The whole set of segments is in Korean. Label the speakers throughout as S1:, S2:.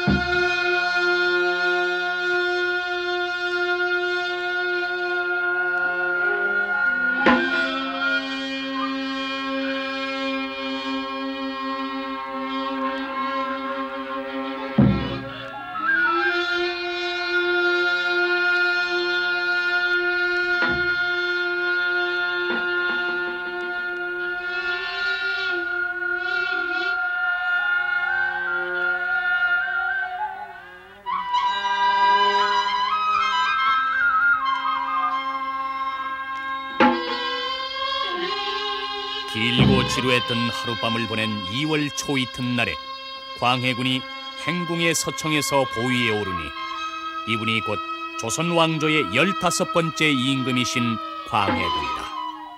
S1: 길고 지루했던 하룻밤을 보낸 2월 초 이튿날에 광해군이 행궁의 서청에서 보위에 오르니 이분이 곧 조선 왕조의 15번째 임금이신 광해군이다.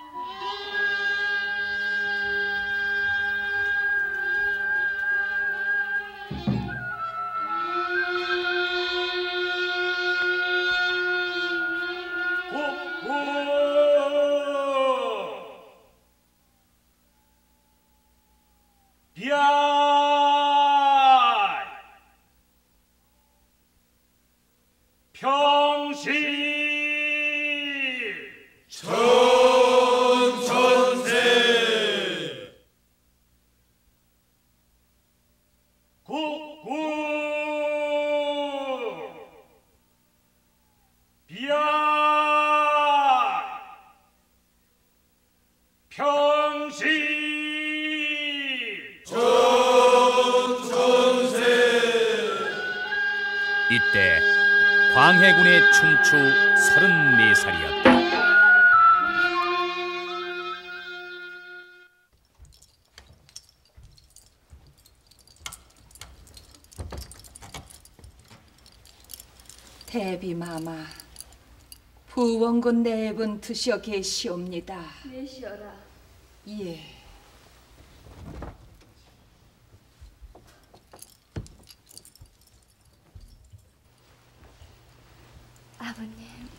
S2: 평시
S3: 천천세
S2: 국구 비야 평시
S3: 천천세.
S1: 이때 광해군의 춘추 34살이었다.
S4: 대비마마, 부원군 내분 드시어 계시옵니다.
S5: 내시어라.
S4: 예.
S5: 아버님.